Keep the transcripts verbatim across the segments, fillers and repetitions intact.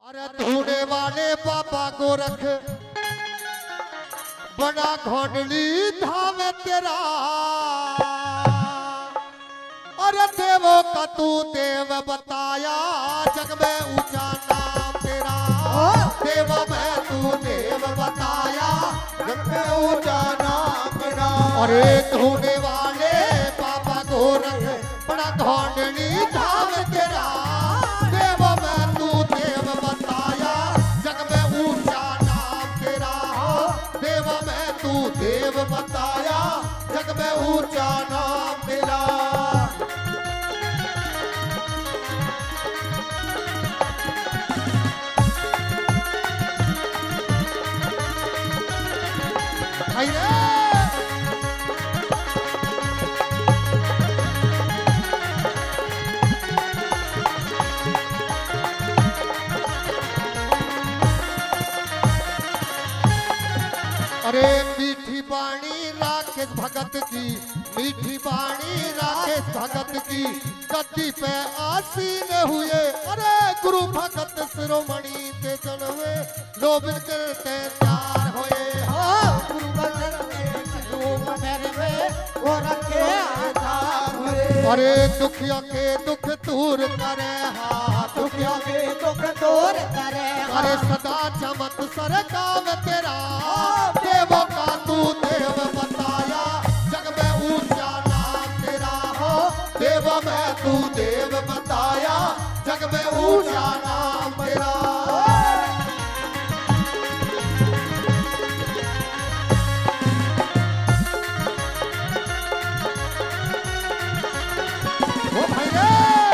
अरे ढूंढे वाले बाबा गोरख बड़ा घोटली धाम तेरा। अरे देवों का तू देव बताया जग में ऊंचा नाम तेरा। देव में तू देव बताया जग में ऊंचा नाम तेरा। अरे ढूंढे वाले बाबा गोरख बड़ा घोटली धाम तेरा। देव में तू देव बताया जग में ऊंचा नाम तेरा। देव में तू देव बताया जग में ऊंचा नाम तेरा। अरे मीठी बाणी राकेश भगत की, मीठी बाणी राकेश भगत की गद्दी पे आसीन हुए। अरे गुरु भगत शिरोमणि ते चलवे लोबिन करते त्यार होए। गुरु भगत वो रखे आधार हुए। अरे दुखिया के दुख दूर करे हाथ, दुखिया के दुख दूर करे। अरे सदा चमत सर काम तेरा। देवों का तू देव बताया जग में ऊंचा नाम तेरा। हो देव में तू देव बताया जग में ऊंचा नाम तेरा। ओ भैया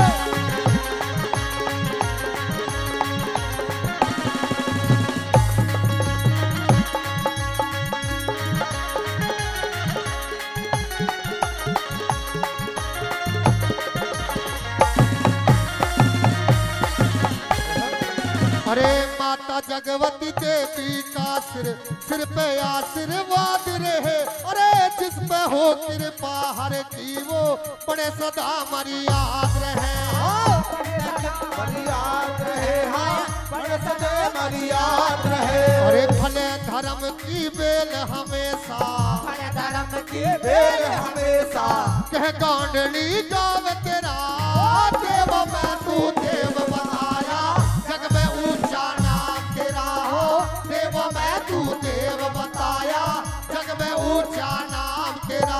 अरे माता जगवती देवी का सिर, सिर पे आशीर्वाद रहे। अरे जिस पे हो कृपा हर की वो बड़े सदा हमारी याद रहे। हमारी याद रहे, हाँ बड़े सदा हमारी याद रहे। अरे भले धर्म की बेल हमेशा, भले धर्म की बेल हमेशा कह गांडली गाव तेरा। देव में तू देव बनाया जग में ऊंचा नाम तेरा। हो देव में तू देव बताया जग में ऊंचा नाम तेरा।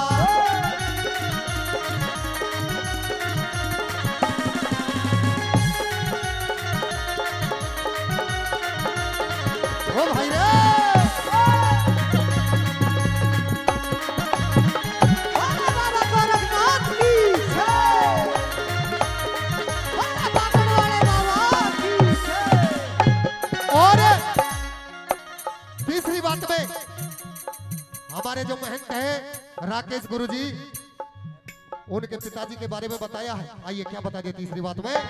ओ भाई रे हमारे जो महंत हैं राकेश गुरुजी, उनके पिताजी के बारे में बताया है। आइए क्या बता दिया तीसरी बात में।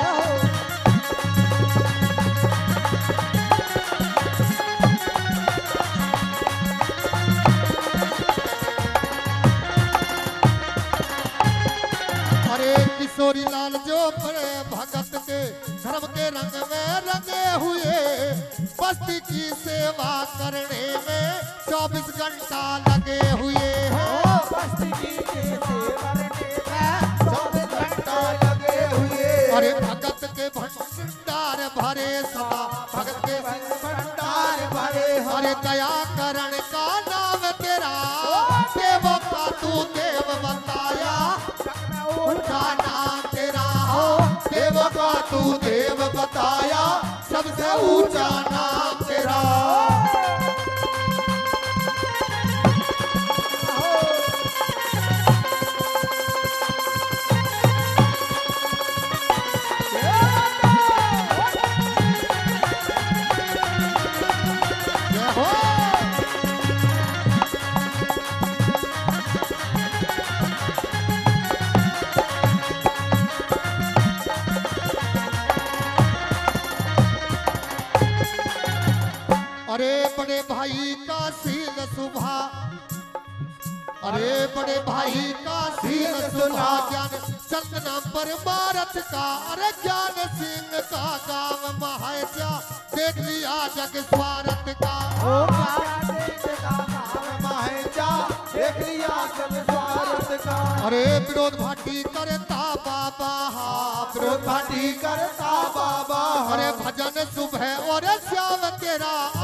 अरे किशोरी लाल जो बड़े भगत के धर्म के रंग में रंगे हुए। बस्ती की सेवा करने में चौबीस घंटा लगे हुए। हो बस्ती की सेवा करने में चौबीस घंटा लगे हुए। अरे भगत के भंडार भरे सदा, भगत के भंडार भरे। अरे दया करण का नाम तेरा। देवों का तू देव बताया उनका नाम तेरा। हो देवों का तू देव बताया सबसे ऊंचा नाम तेरा। अरे बड़े भाई का सील सुभा, अरे बड़े भाई का सील सुभा ज्ञान चंदना पर भारत का। अरे ज्ञान सिंह का गांव महाराज देख लिया जग स्वार्थ का। ओ प्यारा देश का भाव माहे जा देख लिया जग स्वार्थ का। अरे विरोध भाटी करता बाबा, विरोध भाटी करता बाबा। अरे भजन सुबह और श्याम तेरा